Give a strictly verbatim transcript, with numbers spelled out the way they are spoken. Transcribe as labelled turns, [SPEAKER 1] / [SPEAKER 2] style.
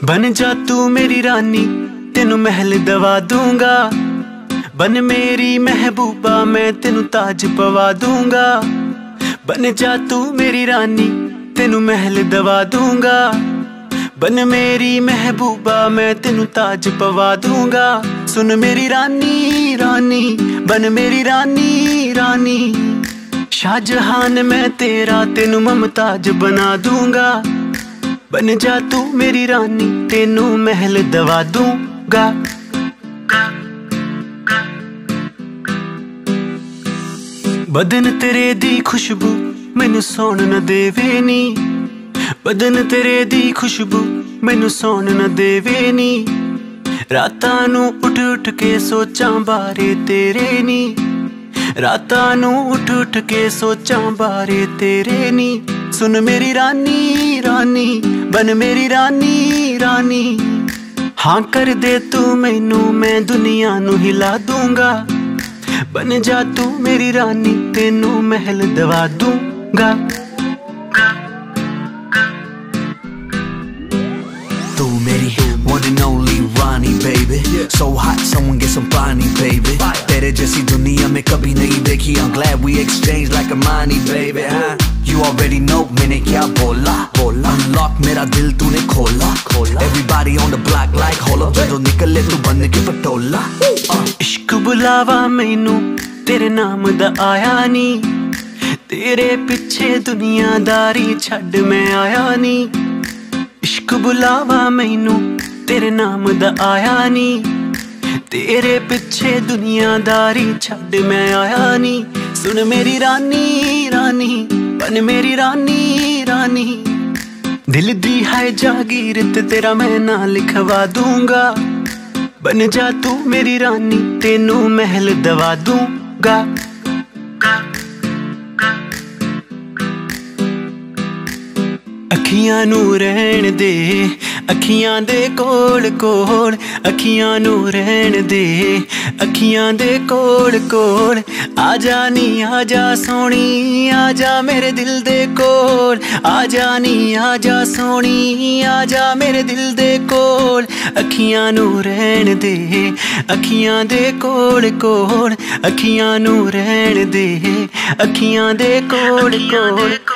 [SPEAKER 1] बन जा तू मेरी रानी, तेनू महल दवा दूंगा। बन मेरी महबूबा, मैं तेनू ताज पवा दूंगा। बन जा तू मेरी रानी, तेनू महल दवा दूंगा। बन मेरी महबूबा, मैं तेनू ताज पवा दूंगा। सुन मेरी रानी रानी, बन मेरी रानी रानी। शाहजहान मैं तेरा, तेनू मुमताज बना दूंगा। बन जा तू मेरी रानी, तेनू महल दवा दूंगा। बदन तेरे दी खुशबू मैनू सौण न देवे नी। बदन तेरे दी खुशबू मैनू सौण न देवे नी। रातां नू उठ उठ के सोचां बारे तेरे नी। रातां नू उठ उठ के सोचां बारे तेरे नी। सुन मेरी रानी रानी, बन मेरी रानी रानी। हाँ कर दे तू मैनू, मैं दुनिया नू हिला दूंगा। बन जा तू मेरी रानी, तेनू महल दवा दूंगा।
[SPEAKER 2] तू मेरी one and only Rani baby, so hot someone get some पानी baby। तेरे जैसी दुनिया में कभी नहीं देखी, I'm glad we exchange like a money baby। हाँ you already know मैंने क्या बोला बोला। Unlock मेरा दिल तूने खोला खोला। Everybody on the block like hold up, ਜਦੋਂ निकले तू बन के पटोला।
[SPEAKER 1] इश्क बुलावा मैनू तेरे नाम दा आया नी। तेरे पिछे दुनियादारी छड़ मैं आया नी। इश्क बुलावा मैनू तेरे नाम दा आया नी। तेरे पिछे दुनियादारी छड़ मैं आया नी। सुन मेरी रानी रानी, बन मेरी रानी रानी। दिल दी है जागीर ते तेरा मैं ना लिखवा दूंगा। बन जा तू मेरी रानी, तेनू महल दवा दूंगा। अखियां नू रहन दे, अखियां दे कोल कोल। अखियां नू रहन दे, अखियां दे कोल कोल। आजा नी आजा सोनी, आजा मेरे दिल दे कोल। आजा नी आजा सोनी, आजा मेरे दिल दे कोल। अखियां नू रहन दे, अखियां दे कोल कोल। अखियां नू रहन दे, अखियां दे कोल कोल।